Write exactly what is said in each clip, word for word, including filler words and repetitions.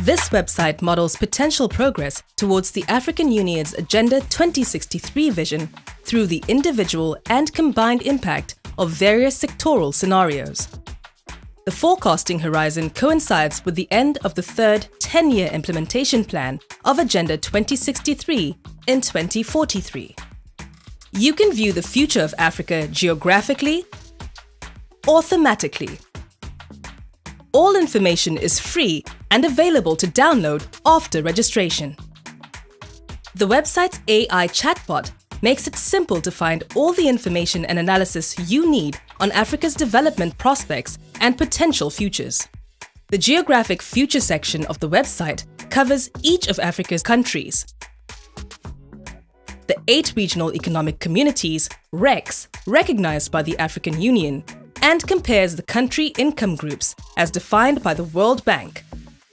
This website models potential progress towards the African Union's Agenda twenty sixty-three vision through the individual and combined impact of various sectoral scenarios. The forecasting horizon coincides with the end of the third ten-year implementation plan of Agenda twenty sixty-three in twenty forty-three. You can view the future of Africa geographically or thematically. All information is free and available to download after registration. The website's A I chatbot makes it simple to find all the information and analysis you need on Africa's development prospects and potential futures. The Geographic Future section of the website covers each of Africa's countries, the eight regional economic communities, R E Cs, recognized by the African Union, and compares the country income groups as defined by the World Bank.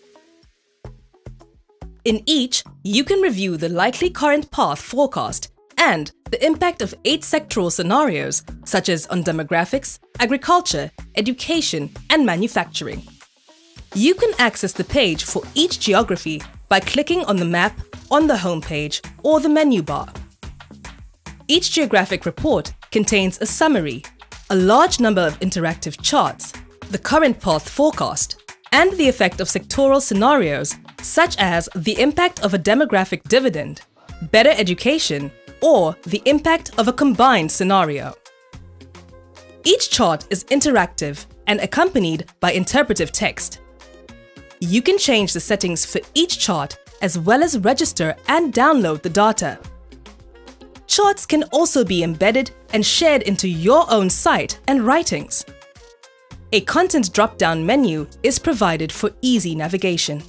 In each, you can review the likely current path forecast and the impact of eight sectoral scenarios, such as on demographics, agriculture, education, and manufacturing. You can access the page for each geography by clicking on the map on the homepage or the menu bar. Each geographic report contains a summary, a large number of interactive charts, the current path forecast, and the effect of sectoral scenarios such as the impact of a demographic dividend, better education, or the impact of a combined scenario. Each chart is interactive and accompanied by interpretive text. You can change the settings for each chart as well as register and download the data. Charts can also be embedded and shared into your own site and writings. A content drop-down menu is provided for easy navigation.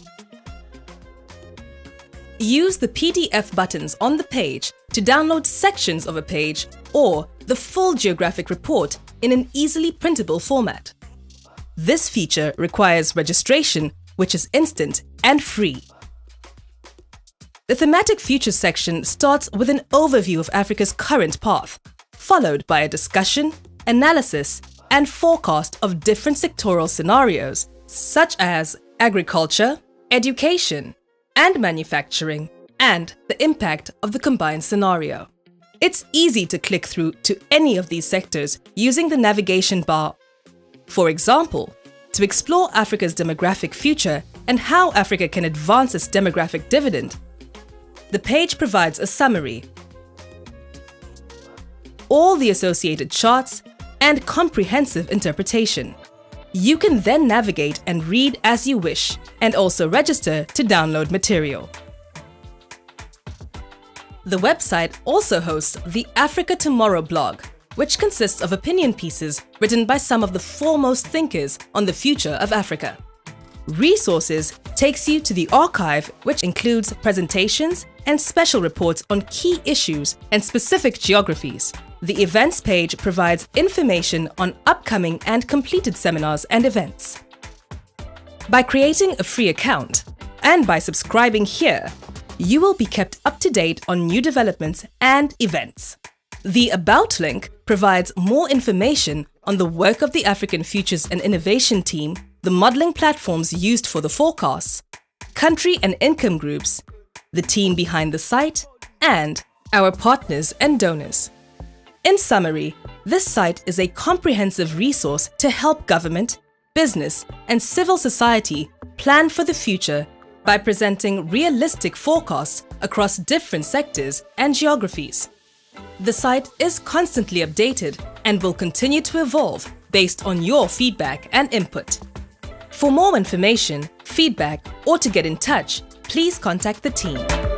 Use the P D F buttons on the page to download sections of a page or the full geographic report in an easily printable format. This feature requires registration, which is instant and free. The Thematic Futures section starts with an overview of Africa's current path, followed by a discussion, analysis, and forecast of different sectoral scenarios, such as agriculture, education, and manufacturing, and the impact of the combined scenario. It's easy to click through to any of these sectors using the navigation bar. For example, to explore Africa's demographic future and how Africa can advance its demographic dividend, the page provides a summary, all the associated charts, and comprehensive interpretation. You can then navigate and read as you wish, and also register to download material. The website also hosts the Africa Tomorrow blog, which consists of opinion pieces written by some of the foremost thinkers on the future of Africa. Resources takes you to the archive, which includes presentations and special reports on key issues and specific geographies. The events page provides information on upcoming and completed seminars and events. By creating a free account and by subscribing here, you will be kept up to date on new developments and events. The About link provides more information on the work of the African Futures and Innovation team, the modeling platforms used for the forecasts, country and income groups, the team behind the site, and our partners and donors. In summary, this site is a comprehensive resource to help government, business, and civil society plan for the future by presenting realistic forecasts across different sectors and geographies. The site is constantly updated and will continue to evolve based on your feedback and input. For more information, feedback, or to get in touch, please contact the team.